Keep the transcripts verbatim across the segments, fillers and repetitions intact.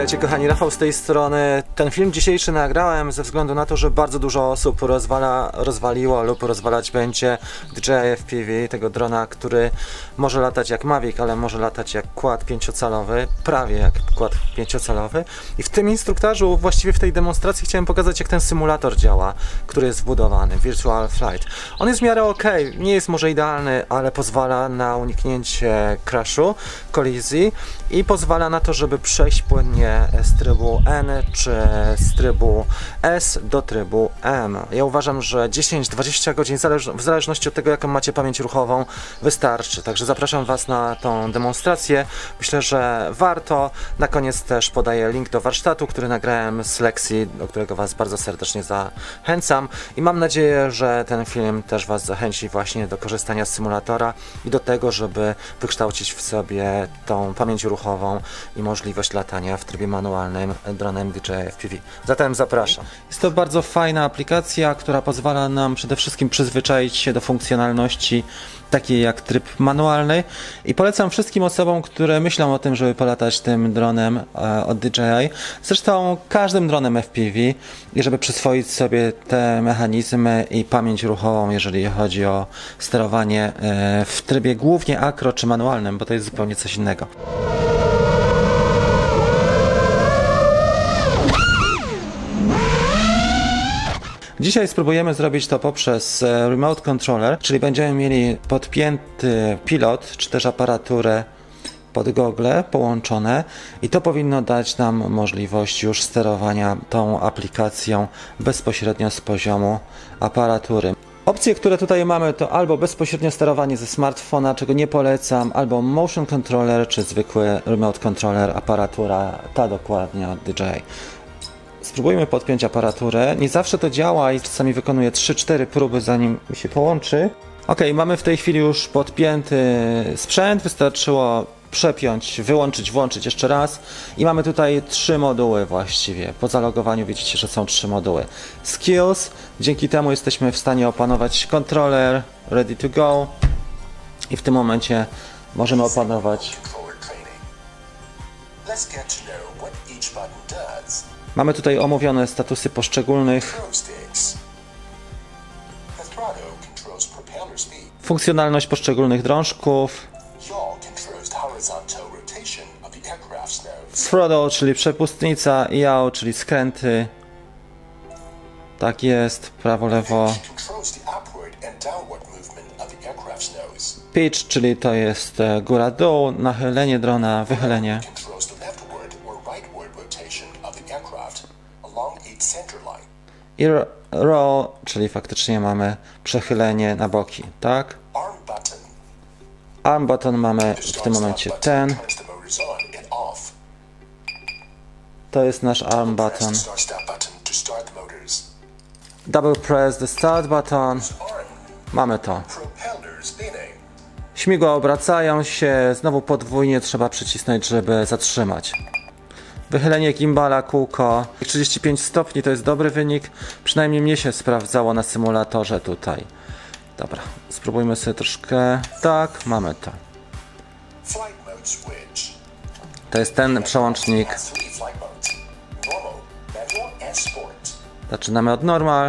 Witajcie kochani, Rafał z tej strony. Ten film dzisiejszy nagrałem ze względu na to, że bardzo dużo osób rozwala, rozwaliło lub rozwalać będzie D J I F P V, tego drona, który może latać jak Mavic, ale może latać jak quad pięciocalowy, prawie jak quad pięciocalowy. I w tym instruktażu, właściwie w tej demonstracji, chciałem pokazać, jak ten symulator działa, który jest wbudowany, Virtual Flight. On jest w miarę ok, nie jest może idealny, ale pozwala na uniknięcie crashu, kolizji i pozwala na to, żeby przejść płynnie z trybu N czy z trybu S do trybu M. Ja uważam, że dziesięć do dwudziestu godzin w zależności od tego, jaką macie pamięć ruchową, wystarczy. Także zapraszam Was na tą demonstrację. Myślę, że warto. Na koniec też podaję link do warsztatu, który nagrałem z lekcji, do którego Was bardzo serdecznie zachęcam i mam nadzieję, że ten film też Was zachęci właśnie do korzystania z symulatora i do tego, żeby wykształcić w sobie tą pamięć ruchową i możliwość latania w trybie manualnym dronem D J I F P V. Zatem zapraszam. Jest to bardzo fajna aplikacja, która pozwala nam przede wszystkim przyzwyczaić się do funkcjonalności takiej jak tryb manualny i polecam wszystkim osobom, które myślą o tym, żeby polatać tym dronem e, od D J I. Zresztą każdym dronem F P V i żeby przyswoić sobie te mechanizmy i pamięć ruchową, jeżeli chodzi o sterowanie e, w trybie głównie akro czy manualnym, bo to jest zupełnie coś innego. Dzisiaj spróbujemy zrobić to poprzez remote controller, czyli będziemy mieli podpięty pilot, czy też aparaturę pod gogle połączone i to powinno dać nam możliwość już sterowania tą aplikacją bezpośrednio z poziomu aparatury. Opcje, które tutaj mamy, to albo bezpośrednio sterowanie ze smartfona, czego nie polecam, albo motion controller, czy zwykły remote controller, aparatura ta dokładnie od D J I. Spróbujmy podpiąć aparaturę. Nie zawsze to działa i czasami wykonuję trzy cztery próby, zanim mi się połączy. Ok, mamy w tej chwili już podpięty sprzęt. Wystarczyło przepiąć, wyłączyć, włączyć jeszcze raz. I mamy tutaj trzy moduły właściwie. Po zalogowaniu widzicie, że są trzy moduły. Skills. Dzięki temu jesteśmy w stanie opanować kontroler. Ready to go. I w tym momencie możemy opanować. Mamy tutaj omówione statusy poszczególnych. Funkcjonalność poszczególnych drążków. Throttle, czyli przepustnica, i yaw, czyli skręty. Tak jest, prawo, lewo. Pitch, czyli to jest góra, dół, nachylenie drona, wychylenie. I roll, czyli faktycznie mamy przechylenie na boki, tak? Arm button mamy w tym momencie ten. To jest nasz arm button. Double press the start button. Mamy to. Śmigła obracają się, znowu podwójnie trzeba przycisnąć, żeby zatrzymać. Wychylenie gimbala, kółko. trzydzieści pięć stopni to jest dobry wynik. Przynajmniej mnie się sprawdzało na symulatorze tutaj. Dobra, spróbujmy sobie troszkę. Tak, mamy to. To jest ten przełącznik. Zaczynamy od normal.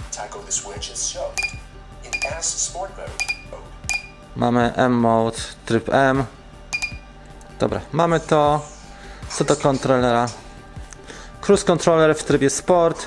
Mamy M-mode, tryb M. Dobra, mamy to. Co do kontrolera? Cruise controller w trybie sport.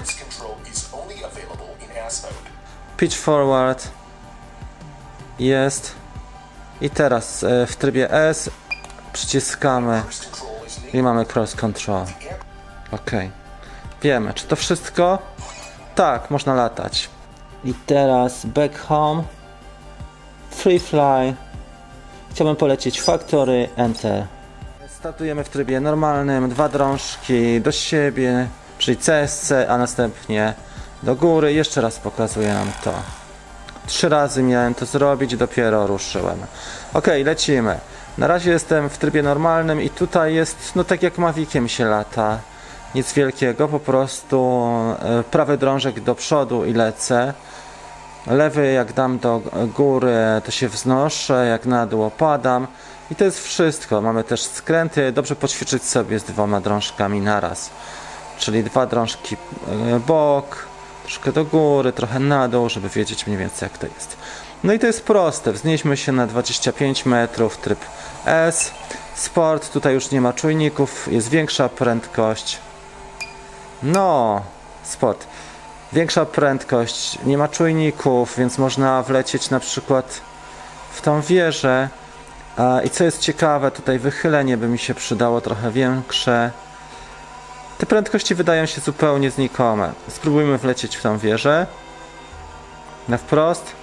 Pitch forward. Jest. I teraz w trybie S przyciskamy i mamy cross control. Ok. Wiemy, czy to wszystko? Tak, można latać. I teraz back home. Free fly. Chciałbym polecieć factory, enter. Startujemy w trybie normalnym, dwa drążki do siebie, czyli C S C, a następnie do góry. Jeszcze raz pokazuję nam to. Trzy razy miałem to zrobić i dopiero ruszyłem. Ok, lecimy. Na razie jestem w trybie normalnym i tutaj jest, no tak jak Maviciem się lata. Nic wielkiego, po prostu prawy drążek do przodu i lecę. Lewy jak dam do góry, to się wznoszę, jak na dół opadam. I to jest wszystko. Mamy też skręty. Dobrze poćwiczyć sobie z dwoma drążkami naraz. Czyli dwa drążki bok, troszkę do góry, trochę na dół, żeby wiedzieć mniej więcej jak to jest. No i to jest proste. Wznieśmy się na dwadzieścia pięć metrów, tryb S. Sport, tutaj już nie ma czujników, jest większa prędkość. No, sport. Większa prędkość, nie ma czujników, więc można wlecieć na przykład w tą wieżę. I co jest ciekawe, tutaj wychylenie by mi się przydało trochę większe. Te prędkości wydają się zupełnie znikome. Spróbujmy wlecieć w tą wieżę. Na wprost.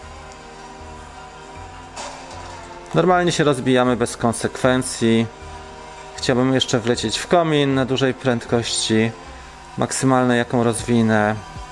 Normalnie się rozbijamy bez konsekwencji. Chciałbym jeszcze wlecieć w komin na dużej prędkości. Maksymalne jaką rozwinę.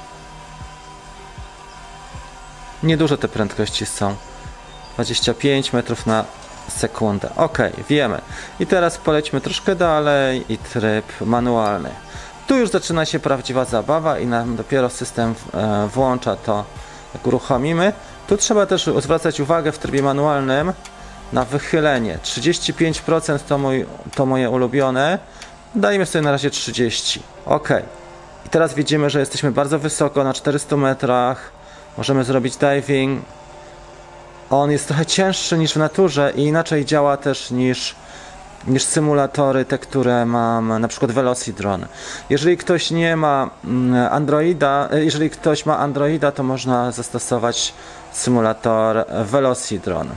Nieduże te prędkości są. dwadzieścia pięć metrów na sekundę. Ok, wiemy. I teraz polećmy troszkę dalej i tryb manualny. Tu już zaczyna się prawdziwa zabawa i nam dopiero system e, włącza to, jak uruchomimy. Tu trzeba też zwracać uwagę w trybie manualnym na wychylenie. trzydzieści pięć procent to, mój, to moje ulubione. Dajmy sobie na razie trzydzieści. Ok. I teraz widzimy, że jesteśmy bardzo wysoko, na czterystu metrach. Możemy zrobić diving. On jest trochę cięższy niż w naturze i inaczej działa też niż, niż symulatory, te, które mam, na przykład Velocidron. Jeżeli ktoś nie ma Androida, jeżeli ktoś ma Androida, to można zastosować symulator Velocidron.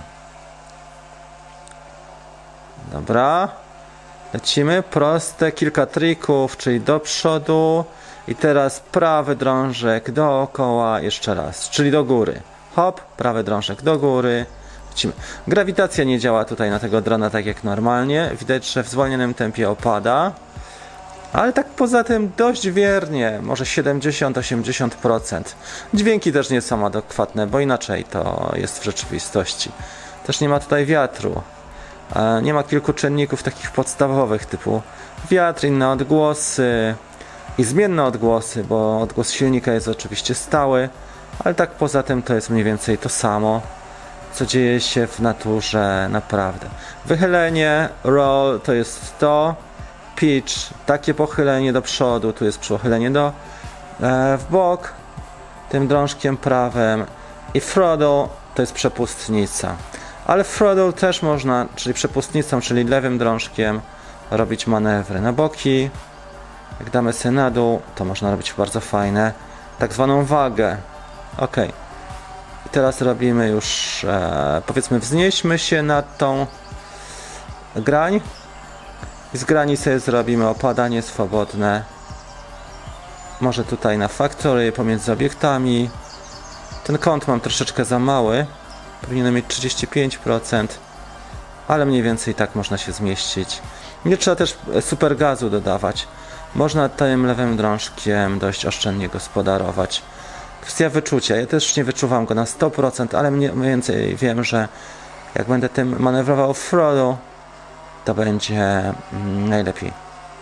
Dobra. Lecimy. Proste, kilka trików, czyli do przodu. I teraz prawy drążek dookoła, jeszcze raz, czyli do góry. Hop, prawy drążek do góry. Lecimy. Grawitacja nie działa tutaj na tego drona tak jak normalnie. Widać, że w zwolnionym tempie opada. Ale tak poza tym dość wiernie, może siedemdziesiąt do osiemdziesięciu procent. Dźwięki też nie są adekwatne, bo inaczej to jest w rzeczywistości. Też nie ma tutaj wiatru. Nie ma kilku czynników takich podstawowych typu wiatr, inne odgłosy i zmienne odgłosy, bo odgłos silnika jest oczywiście stały, ale tak poza tym to jest mniej więcej to samo, co dzieje się w naturze naprawdę. Wychylenie, roll to jest to, pitch, takie pochylenie do przodu, tu jest pochylenie do e, w bok, tym drążkiem prawym i throttle to jest przepustnica. Ale throttle też można, czyli przepustnicą, czyli lewym drążkiem robić manewry na boki. Jak damy sobie na dół, to można robić bardzo fajne, tak zwaną wagę. Ok. I teraz robimy już, e, powiedzmy, wznieśmy się nad tą grań. I z grani sobie zrobimy opadanie swobodne. Może tutaj na factory, pomiędzy obiektami. Ten kąt mam troszeczkę za mały. Powinienem mieć trzydzieści pięć procent. Ale mniej więcej tak można się zmieścić. Nie trzeba też super gazu dodawać. Można tym lewym drążkiem dość oszczędnie gospodarować. Kwestia wyczucia. Ja też nie wyczuwam go na sto procent, ale mniej więcej wiem, że jak będę tym manewrował w throttle, to będzie najlepiej.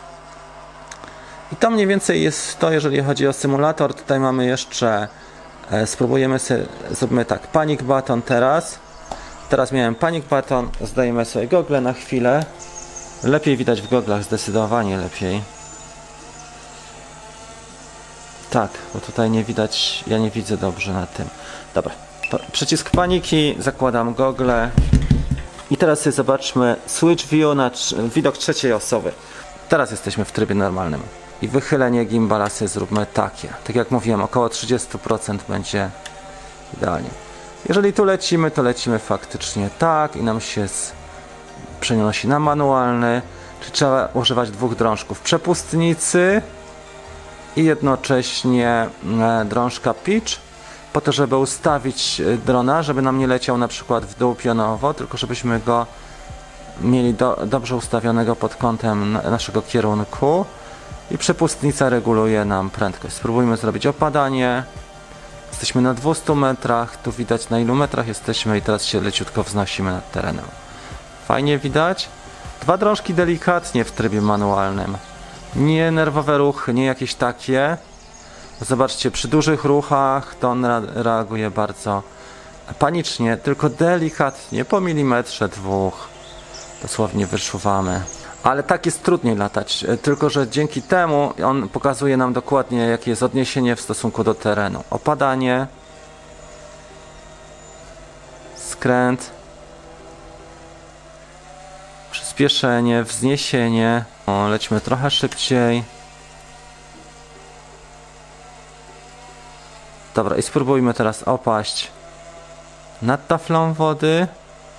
I to mniej więcej jest to, jeżeli chodzi o symulator. Tutaj mamy jeszcze, e, spróbujemy sobie, zróbmy tak, panic button teraz. Teraz miałem panic button, zdajemy sobie gogle na chwilę. Lepiej widać w goglach, zdecydowanie lepiej. Tak, bo tutaj nie widać, ja nie widzę dobrze na tym. Dobra, przycisk paniki, zakładam gogle. I teraz sobie zobaczmy switch view na widok trzeciej osoby. Teraz jesteśmy w trybie normalnym. I wychylenie gimbala sobie zróbmy takie. Tak jak mówiłem, około trzydzieści procent będzie idealnie. Jeżeli tu lecimy, to lecimy faktycznie tak i nam się z... przenosi na manualny. Czyli trzeba używać dwóch drążków przepustnicy i jednocześnie drążka pitch, po to, żeby ustawić drona, żeby nam nie leciał na przykład w dół pionowo, tylko żebyśmy go mieli do, dobrze ustawionego pod kątem naszego kierunku. I przepustnica reguluje nam prędkość. Spróbujmy zrobić opadanie. Jesteśmy na dwustu metrach, tu widać na ilu metrach jesteśmy i teraz się leciutko wznosimy nad terenem. Fajnie widać. Dwa drążki delikatnie w trybie manualnym. Nie nerwowe ruchy, nie jakieś takie. Zobaczcie, przy dużych ruchach to on reaguje bardzo panicznie, tylko delikatnie, po milimetrze, dwóch. Dosłownie wyczuwamy. Ale tak jest trudniej latać, tylko że dzięki temu on pokazuje nam dokładnie, jakie jest odniesienie w stosunku do terenu. Opadanie, skręt, przyspieszenie, wzniesienie. O, lećmy trochę szybciej. Dobra, i spróbujmy teraz opaść nad taflą wody.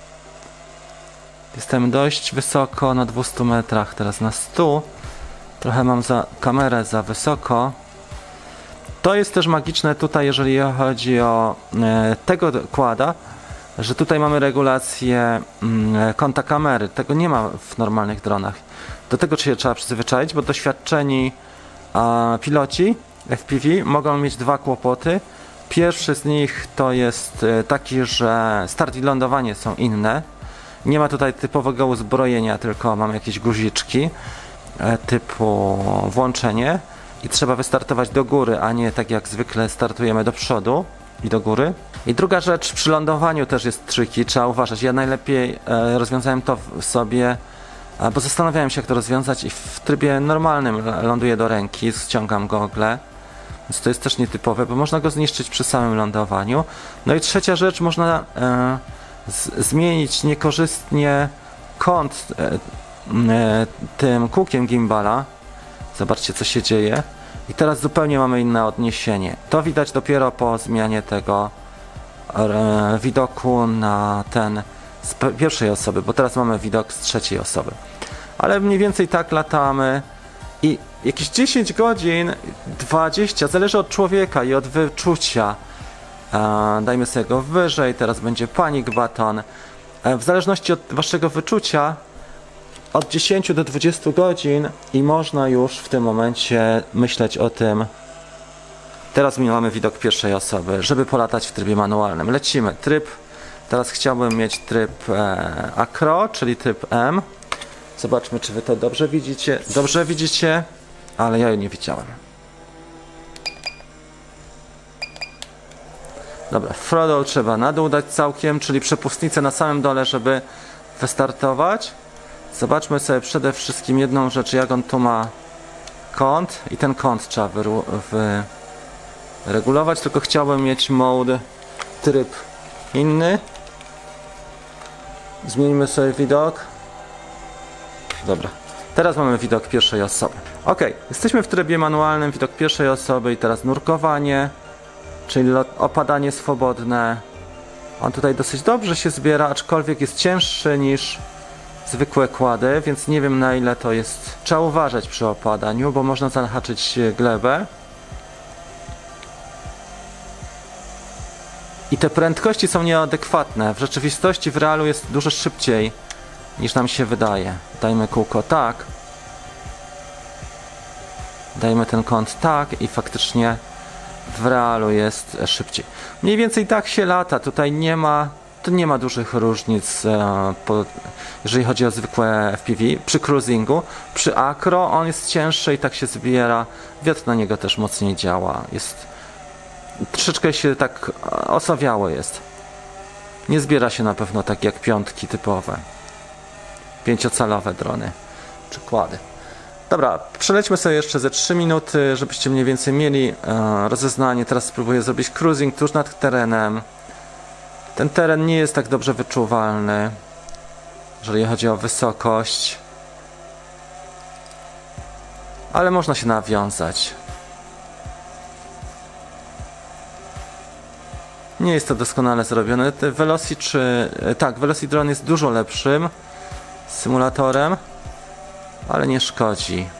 Jestem dość wysoko, na dwustu metrach, teraz na stu. Trochę mam za kamerę za wysoko. To jest też magiczne tutaj, jeżeli chodzi o e, tego kłada, że tutaj mamy regulację mm, kąta kamery. Tego nie ma w normalnych dronach. Do tego się trzeba przyzwyczaić, bo doświadczeni a, piloci F P V mogą mieć dwa kłopoty. Pierwszy z nich to jest taki, że start i lądowanie są inne. Nie ma tutaj typowego uzbrojenia, tylko mam jakieś guziczki e, typu włączenie i trzeba wystartować do góry, a nie tak jak zwykle startujemy do przodu i do góry. I druga rzecz, przy lądowaniu też jest tricky, trzeba uważać. Ja najlepiej e, rozwiązałem to w sobie, e, bo zastanawiałem się, jak to rozwiązać i w trybie normalnym ląduję do ręki, ściągam gogle. Więc to jest też nietypowe, bo można go zniszczyć przy samym lądowaniu. No i trzecia rzecz, można e, z, zmienić niekorzystnie kąt e, e, tym kółkiem gimbala. Zobaczcie, co się dzieje. I teraz zupełnie mamy inne odniesienie. To widać dopiero po zmianie tego e, widoku na ten z pierwszej osoby, bo teraz mamy widok z trzeciej osoby. Ale mniej więcej tak latamy. I jakieś dziesięć godzin, dwadzieścia, zależy od człowieka i od wyczucia. E, dajmy sobie go wyżej, teraz będzie panic button. E, w zależności od waszego wyczucia, od dziesięciu do dwudziestu godzin i można już w tym momencie myśleć o tym. Teraz mamy widok pierwszej osoby, żeby polatać w trybie manualnym. Lecimy. Tryb, teraz chciałbym mieć tryb e, Acro, czyli tryb M. Zobaczmy, czy wy to dobrze widzicie. Dobrze widzicie, ale ja jej nie widziałem. Dobra, throttle trzeba na dół dać całkiem, czyli przepustnicę na samym dole, żeby wystartować. Zobaczmy sobie przede wszystkim jedną rzecz, jak on tu ma kąt i ten kąt trzeba wyregulować, tylko chciałbym mieć mode tryb inny. Zmienimy sobie widok. Dobra, teraz mamy widok pierwszej osoby. Ok, jesteśmy w trybie manualnym, widok pierwszej osoby i teraz nurkowanie, czyli opadanie swobodne. On tutaj dosyć dobrze się zbiera, aczkolwiek jest cięższy niż zwykłe kłady, więc nie wiem, na ile to jest. Trzeba uważać przy opadaniu, bo można zahaczyć glebę. I te prędkości są nieadekwatne. W rzeczywistości w realu jest dużo szybciej niż nam się wydaje. Dajmy kółko tak. Dajmy ten kąt tak i faktycznie w realu jest szybciej. Mniej więcej tak się lata. Tutaj nie ma, tu nie ma dużych różnic, e, po, jeżeli chodzi o zwykłe F P V. Przy cruisingu, przy acro on jest cięższy i tak się zbiera. Wiatr na niego też mocniej działa. Jest troszeczkę się tak osowiało jest. Nie zbiera się na pewno tak jak piątki typowe. Pięciocalowe drony. Przykłady. Dobra, przelećmy sobie jeszcze ze trzy minuty, żebyście mniej więcej mieli e, rozeznanie. Teraz spróbuję zrobić cruising tuż nad terenem. Ten teren nie jest tak dobrze wyczuwalny, jeżeli chodzi o wysokość. Ale można się nawiązać. Nie jest to doskonale zrobione. Veloci czy... Tak, Velocidrone jest dużo lepszym symulatorem, ale nie szkodzi.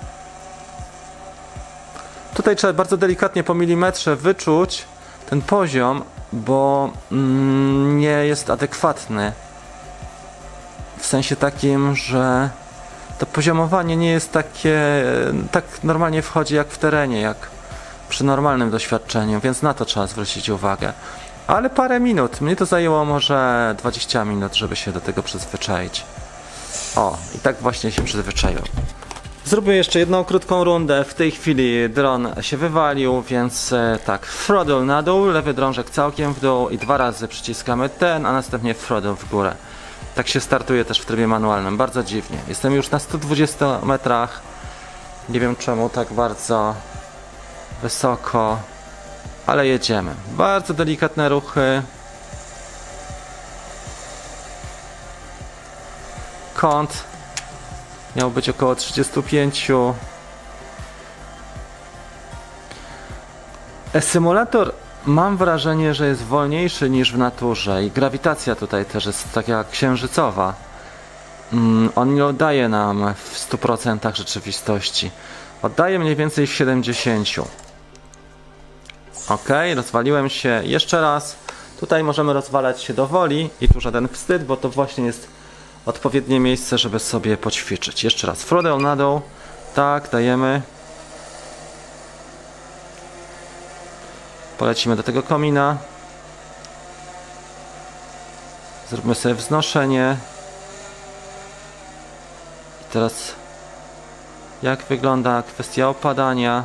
Tutaj trzeba bardzo delikatnie po milimetrze wyczuć ten poziom, bo mm, nie jest adekwatny. W sensie takim, że to poziomowanie nie jest takie, tak normalnie wchodzi jak w terenie, jak przy normalnym doświadczeniu, więc na to trzeba zwrócić uwagę. Ale parę minut, mnie to zajęło może dwadzieścia minut, żeby się do tego przyzwyczaić. O, i tak właśnie się przyzwyczaiłem. Zróbmy jeszcze jedną krótką rundę. W tej chwili dron się wywalił, więc e, tak, throttle na dół, lewy drążek całkiem w dół i dwa razy przyciskamy ten, a następnie throttle w górę. Tak się startuje też w trybie manualnym, bardzo dziwnie. Jestem już na stu dwudziestu metrach. Nie wiem czemu tak bardzo wysoko, ale jedziemy. Bardzo delikatne ruchy. Kąt miał być około trzydzieści pięć. Symulator, mam wrażenie, że jest wolniejszy niż w naturze i grawitacja tutaj też jest taka księżycowa. Mm, on nie oddaje nam w stu procentach rzeczywistości. Oddaje mniej więcej w siedemdziesięciu procent. Ok, rozwaliłem się jeszcze raz. Tutaj możemy rozwalać się do woli i tu żaden wstyd, bo to właśnie jest odpowiednie miejsce, żeby sobie poćwiczyć. Jeszcze raz, throttle na dół. Tak, dajemy. Polecimy do tego komina. Zróbmy sobie wznoszenie. I teraz jak wygląda kwestia opadania.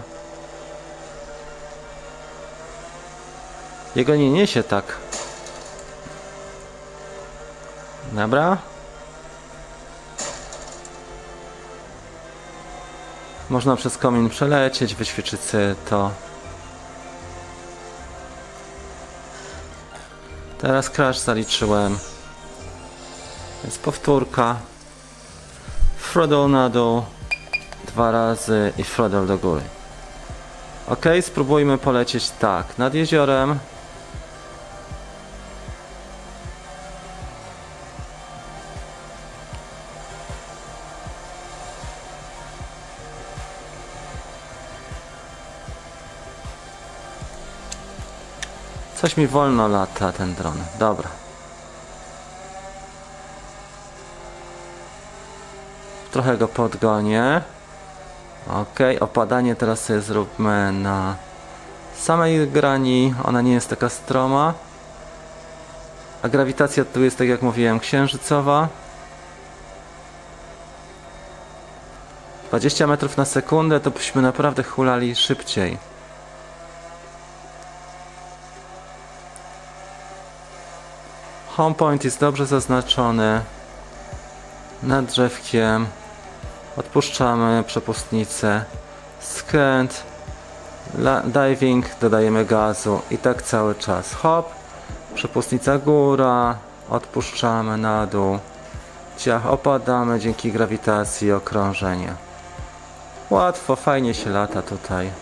Jego nie niesie tak. Dobra. Można przez komin przelecieć, wyćwiczyć sobie to. Teraz crash zaliczyłem. Jest powtórka. Throttle na dół. Dwa razy i throttle do góry. Ok, spróbujmy polecieć tak. Nad jeziorem. Coś mi wolno lata ten dron. Dobra. Trochę go podgonię. Ok, opadanie teraz sobie zróbmy na samej grani. Ona nie jest taka stroma. A grawitacja tu jest, tak jak mówiłem, księżycowa. dwadzieścia metrów na sekundę to byśmy naprawdę hulali szybciej. Home point jest dobrze zaznaczony. Nad drzewkiem. Odpuszczamy przepustnicę. Skręt. Diving. Dodajemy gazu. I tak cały czas. Hop. Przepustnica góra. Odpuszczamy na dół. Ciach, opadamy dzięki grawitacji i okrążeniu. Łatwo, fajnie się lata tutaj.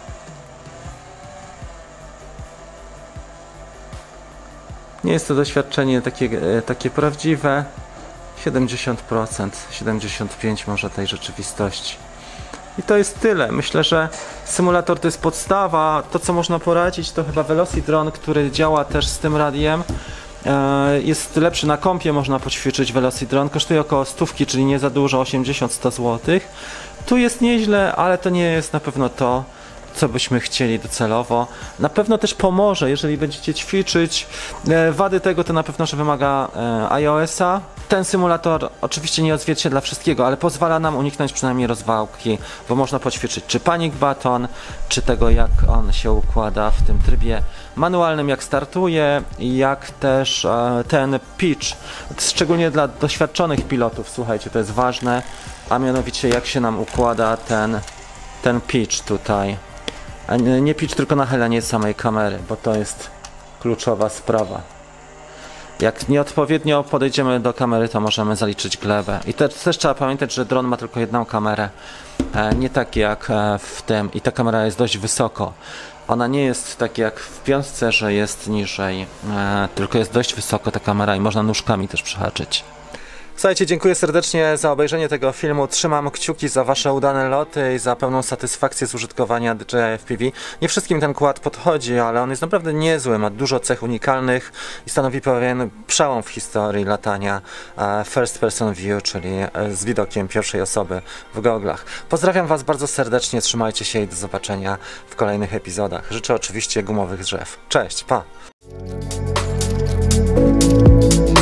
Nie jest to doświadczenie takie, takie prawdziwe. siedemdziesiąt procent, siedemdziesiąt pięć procent może tej rzeczywistości. I to jest tyle. Myślę, że symulator to jest podstawa. To, co można poradzić, to chyba Velocidron, który działa też z tym radiem. Jest lepszy na kompie, można poćwiczyć Velocidron. Kosztuje około stówki, czyli nie za dużo, osiemdziesiąt do stu złotych. Tu jest nieźle, ale to nie jest na pewno to, co byśmy chcieli docelowo. Na pewno też pomoże, jeżeli będziecie ćwiczyć. Wady tego to na pewno, że wymaga iOS-a. Ten symulator oczywiście nie odzwierciedla wszystkiego, ale pozwala nam uniknąć przynajmniej rozwałki, bo można poćwiczyć czy panic button, czy tego, jak on się układa w tym trybie manualnym, jak startuje, i jak też ten pitch, szczególnie dla doświadczonych pilotów, słuchajcie, to jest ważne, a mianowicie jak się nam układa ten, ten pitch tutaj. A nie pitch, tylko nachylenie samej kamery, bo to jest kluczowa sprawa. Jak nieodpowiednio podejdziemy do kamery, to możemy zaliczyć glebę. I te, też trzeba pamiętać, że dron ma tylko jedną kamerę, e, nie tak jak w tym, i ta kamera jest dość wysoko. Ona nie jest tak jak w piątce, że jest niżej, e, tylko jest dość wysoko ta kamera i można nóżkami też przehaczyć. Słuchajcie, dziękuję serdecznie za obejrzenie tego filmu. Trzymam kciuki za wasze udane loty i za pełną satysfakcję z użytkowania D J I F P V. Nie wszystkim ten quad podchodzi, ale on jest naprawdę niezły, ma dużo cech unikalnych i stanowi pewien przełom w historii latania first person view, czyli z widokiem pierwszej osoby w goglach. Pozdrawiam was bardzo serdecznie, trzymajcie się i do zobaczenia w kolejnych epizodach. Życzę oczywiście gumowych drzew. Cześć, pa!